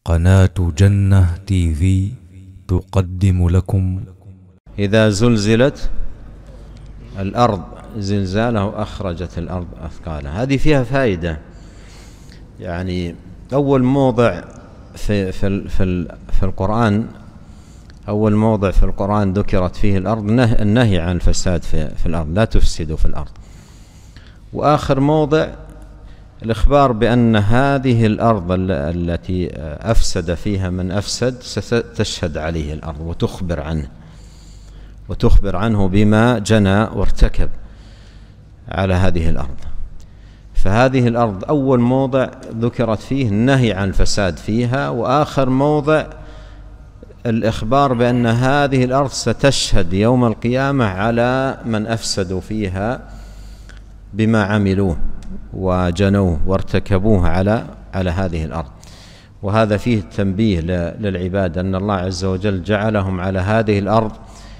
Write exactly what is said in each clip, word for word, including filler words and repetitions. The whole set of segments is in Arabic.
قناة جنة تي في تقدم لكم. إذا زلزلت الأرض زلزالها أخرجت الأرض أثقالها. هذه فيها فائدة. يعني أول موضع في في في, في القرآن أول موضع في القرآن ذكرت فيه الأرض النهي عن الفساد في, في الأرض، لا تفسدوا في الأرض. وآخر موضع الإخبار بأن هذه الأرض التي أفسد فيها من أفسد ستشهد عليه الأرض وتخبر عنه وتخبر عنه بما جنى وارتكب على هذه الأرض. فهذه الأرض أول موضع ذكرت فيه النهي عن الفساد فيها، وآخر موضع الإخبار بأن هذه الأرض ستشهد يوم القيامة على من أفسدوا فيها بما عملوه وجنوه وارتكبوه على على هذه الأرض. وهذا فيه تنبيه للعباد أن الله عز وجل جعلهم على هذه الأرض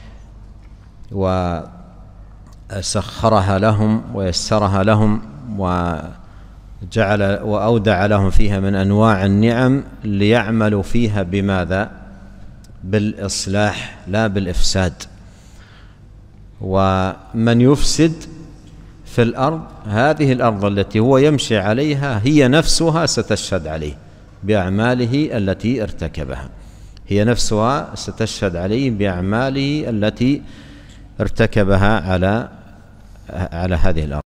وسخرها لهم ويسرها لهم وجعل وأودع لهم فيها من أنواع النعم ليعملوا فيها بماذا؟ بالإصلاح لا بالإفساد. ومن يفسد في الأرض، هذه الأرض التي هو يمشي عليها هي نفسها ستشهد عليه بأعماله التي ارتكبها، هي نفسها ستشهد عليه بأعماله التي ارتكبها على على هذه الأرض.